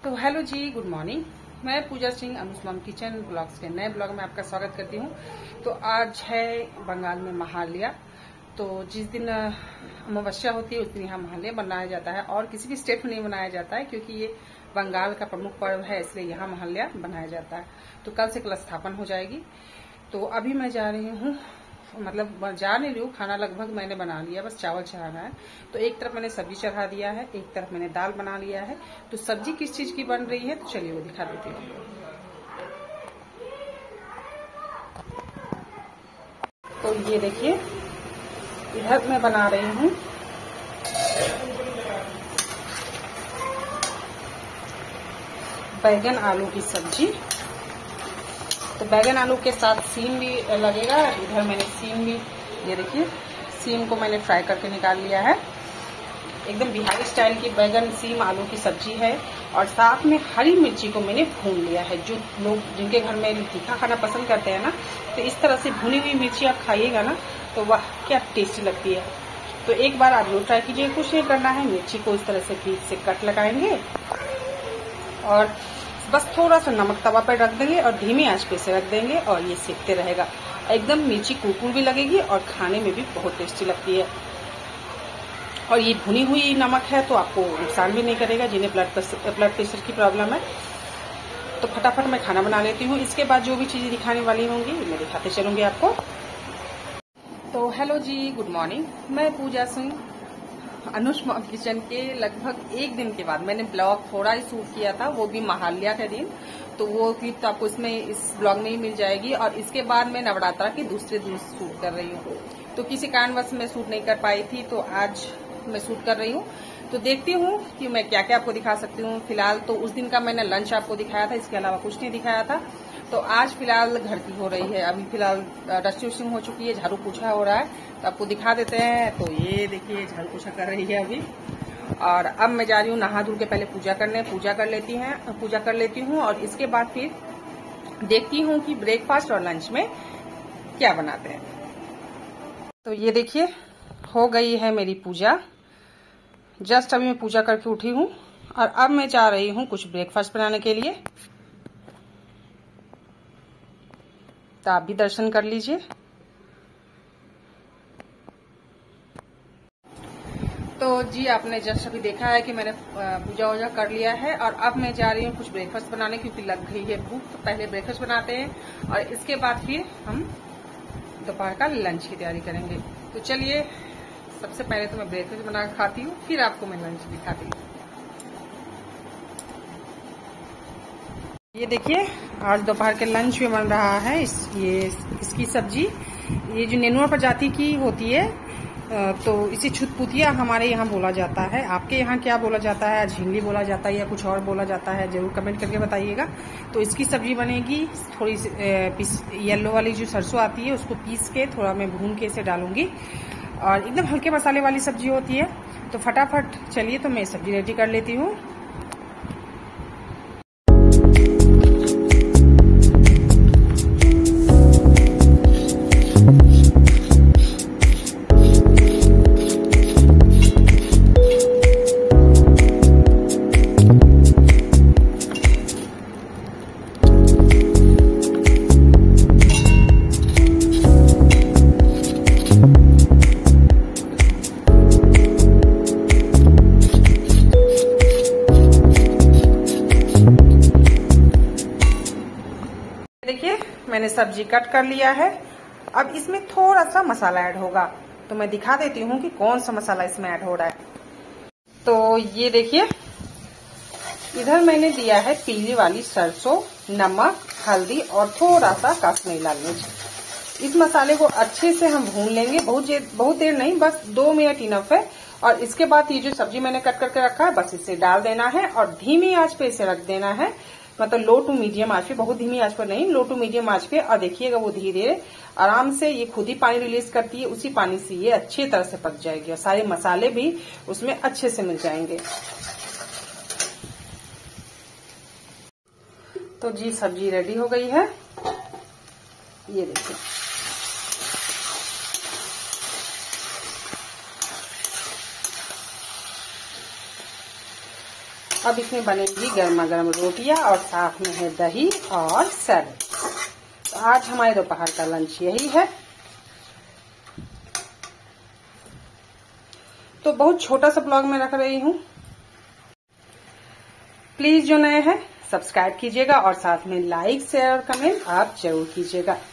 तो हेलो जी, good morning. मैं पूजा सिंह अनुस्लाम किचन ब्लॉग्स के नए ब्लॉग में आपका स्वागत करती हूँ। तो आज है बंगाल में महालया। तो जिस दिन अमावस्या होती है उस दिन यहाँ महालया मनाया जाता है और किसी भी स्टेट में नहीं मनाया जाता है, क्योंकि ये बंगाल का प्रमुख पर्व है, इसलिए यहाँ महालया मनाया जाता है। तो कल से कलश स्थापन हो जाएगी। तो अभी मैं जा रही हूँ, मतलब जा नहीं रही हूँ, खाना लगभग मैंने बना लिया, बस चावल चढ़ाना है। तो एक तरफ मैंने सब्जी चढ़ा दिया है, एक तरफ मैंने दाल बना लिया है। तो सब्जी किस चीज की बन रही है तो चलिए वो दिखा देती हूँ। तो ये देखिए, इधर मैं बना रही हूँ बैगन आलू की सब्जी। तो बैगन आलू के साथ सीम भी लगेगा। इधर मैंने सीम भी, ये देखिए, सीम को मैंने फ्राई करके निकाल लिया है। एकदम बिहारी स्टाइल की बैगन सीम आलू की सब्जी है। और साथ में हरी मिर्ची को मैंने भून लिया है। जो लोग जिनके घर में तीखा खाना पसंद करते हैं ना, तो इस तरह से भुनी हुई मिर्ची आप खाइएगा ना, तो वाह क्या टेस्टी लगती है। तो एक बार आप जरूर ट्राई कीजिए। कुछ नहीं करना है, मिर्ची को इस तरह से बीच से कट लगाएंगे और बस थोड़ा सा नमक तवा पर रख देंगे और धीमी आंच पे से रख देंगे और ये सेकते रहेगा। एकदम मिर्ची कुरकुर भी लगेगी और खाने में भी बहुत टेस्टी लगती है। और ये भुनी हुई नमक है तो आपको नुकसान भी नहीं करेगा जिन्हें ब्लड प्रेशर की प्रॉब्लम है। तो फटाफट मैं खाना बना लेती हूँ। इसके बाद जो भी चीजें दिखाने वाली होंगी मैं दिखाते चलूंगी आपको। तो हेलो जी, गुड मॉर्निंग। मैं पूजा सिंह अनुस्लाम किचन के लगभग एक दिन के बाद मैंने ब्लॉग थोड़ा ही शूट किया था, वो भी महालया के दिन। तो वो क्लिप तो आपको इस ब्लॉग में ही मिल जाएगी। और इसके बाद मैं नवरात्रा के दूसरे दिन शूट कर रही हूँ। तो किसी कारणवश मैं शूट नहीं कर पाई थी, तो आज मैं शूट कर रही हूँ। तो देखती हूँ कि मैं क्या क्या आपको दिखा सकती हूँ। फिलहाल तो उस दिन का मैंने लंच आपको दिखाया था, इसके अलावा कुछ नहीं दिखाया था। तो आज फिलहाल घर की हो रही है। अभी फिलहाल डस्टिंग वस्टिंग हो चुकी है, झाड़ू पोछा हो रहा है, तो आपको दिखा देते हैं। तो ये देखिए, झाड़ू पोछा कर रही है अभी। और अब मैं जा रही हूँ नहा धुल के पहले पूजा कर लेती हूँ और इसके बाद फिर देखती हूँ कि ब्रेकफास्ट और लंच में क्या बनाते हैं। तो ये देखिए, हो गई है मेरी पूजा। जस्ट अभी मैं पूजा करके उठी हूँ और अब मैं जा रही हूँ कुछ ब्रेकफास्ट बनाने के लिए। तो आप भी दर्शन कर लीजिए। तो जी, आपने जस्ट अभी देखा है कि मैंने पूजा वूजा कर लिया है और अब मैं जा रही हूँ कुछ ब्रेकफास्ट बनाने, क्योंकि लग गई है भूख। तो पहले ब्रेकफास्ट बनाते हैं और इसके बाद फिर हम दोपहर का लंच की तैयारी करेंगे। तो चलिए, सबसे पहले तो मैं ब्रेकफास्ट बना के खाती हूँ, फिर आपको मैं लंच दिखाती हूँ। ये देखिए, आज दोपहर के लंच में बन रहा है इसकी सब्जी। ये जो नेनुआ प्रजाति की होती है, तो इसे छुतपुतिया हमारे यहाँ बोला जाता है। आपके यहाँ क्या बोला जाता है? झिंगली बोला जाता है या कुछ और बोला जाता है? जरूर कमेंट करके बताइएगा। तो इसकी सब्जी बनेगी। थोड़ी येलो वाली जो सरसों आती है उसको पीस के थोड़ा मैं भून के इसे डालूंगी और एकदम हल्के मसाले वाली सब्जी होती है। तो फटाफट चलिए, तो मैं सब्जी रेडी कर लेती हूँ। देखिए, मैंने सब्जी कट कर लिया है। अब इसमें थोड़ा सा मसाला ऐड होगा, तो मैं दिखा देती हूँ कि कौन सा मसाला इसमें ऐड हो रहा है। तो ये देखिए, इधर मैंने दिया है पीली वाली सरसों, नमक, हल्दी और थोड़ा सा कश्मीरी लाल मिर्च। इस मसाले को अच्छे से हम भून लेंगे, बहुत देर नहीं, बस 2 मिनट इनफ है। और इसके बाद ये जो सब्जी मैंने कट करके रखा है, बस इसे डाल देना है और धीमी आंच पे इसे रख देना है। मतलब लो टू मीडियम आंच पे, बहुत धीमी आंच पर नहीं, लो टू मीडियम आंच पे। और देखिएगा, वो धीरे धीरे आराम से ये खुद ही पानी रिलीज करती है। उसी पानी से ये अच्छी तरह से पक जाएगी और सारे मसाले भी उसमें अच्छे से मिल जाएंगे। तो जी, सब्जी रेडी हो गई है। ये देखिए, अब इसमें बनेगी गर्मा गर्म रोटियां और साथ में है दही और सैलेड। तो आज हमारे दोपहर का लंच यही है। तो बहुत छोटा सा ब्लॉग में रख रही हूँ। प्लीज जो नए हैं सब्सक्राइब कीजिएगा और साथ में लाइक शेयर और कमेंट आप जरूर कीजिएगा।